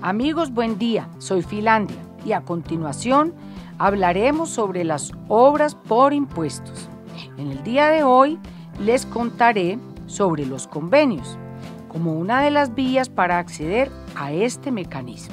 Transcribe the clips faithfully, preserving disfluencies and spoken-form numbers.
Amigos, buen día, soy Finlandia y a continuación hablaremos sobre las obras por impuestos. En el día de hoy les contaré sobre los convenios, como una de las vías para acceder a este mecanismo.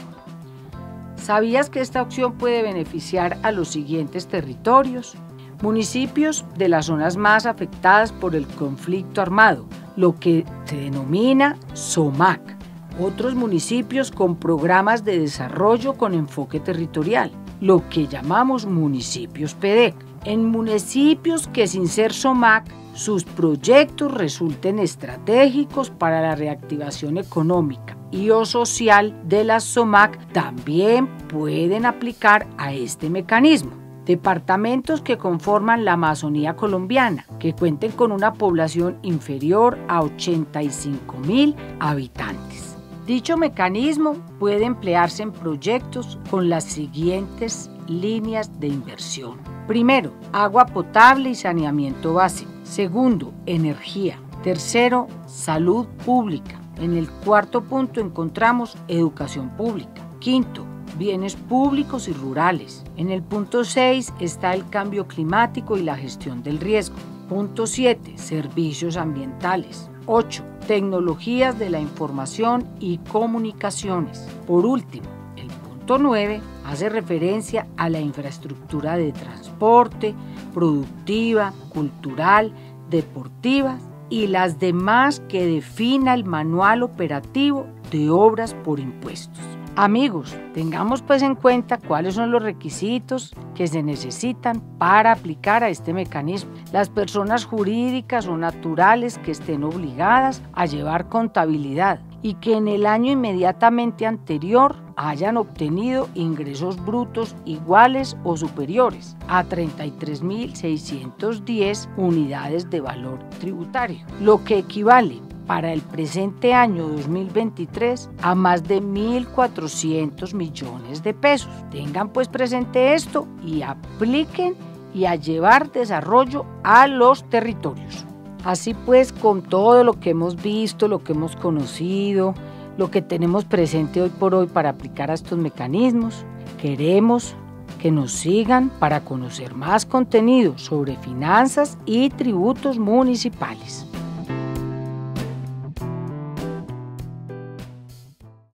¿Sabías que esta opción puede beneficiar a los siguientes territorios? Municipios de las zonas más afectadas por el conflicto armado, lo que se denomina SOMAC. Otros municipios con programas de desarrollo con enfoque territorial, lo que llamamos municipios P D E C. En municipios que sin ser SOMAC, sus proyectos resulten estratégicos para la reactivación económica y o social de las SOMAC, también pueden aplicar a este mecanismo. Departamentos que conforman la Amazonía colombiana, que cuenten con una población inferior a ochenta y cinco mil habitantes. Dicho mecanismo puede emplearse en proyectos con las siguientes líneas de inversión. Primero, agua potable y saneamiento básico. Segundo, energía. Tercero, salud pública. En el cuarto punto encontramos educación pública. Quinto, bienes públicos y rurales. En el punto seis está el cambio climático y la gestión del riesgo. Punto siete, servicios ambientales. ocho, tecnologías de la información y comunicaciones. Por último, el punto nueve hace referencia a la infraestructura de transporte, productiva, cultural, deportiva y las demás que defina el manual operativo de obras por impuestos. Amigos, tengamos pues en cuenta cuáles son los requisitos que se necesitan para aplicar a este mecanismo. Las personas jurídicas o naturales que estén obligadas a llevar contabilidad y que en el año inmediatamente anterior hayan obtenido ingresos brutos iguales o superiores a treinta y tres mil seiscientos diez unidades de valor tributario, lo que equivale para el presente año dos mil veintitrés a más de mil cuatrocientos millones de pesos. Tengan pues presente esto y apliquen y a llevar desarrollo a los territorios. Así pues, con todo lo que hemos visto, lo que hemos conocido, lo que tenemos presente hoy por hoy para aplicar a estos mecanismos, queremos que nos sigan para conocer más contenido sobre finanzas y tributos municipales.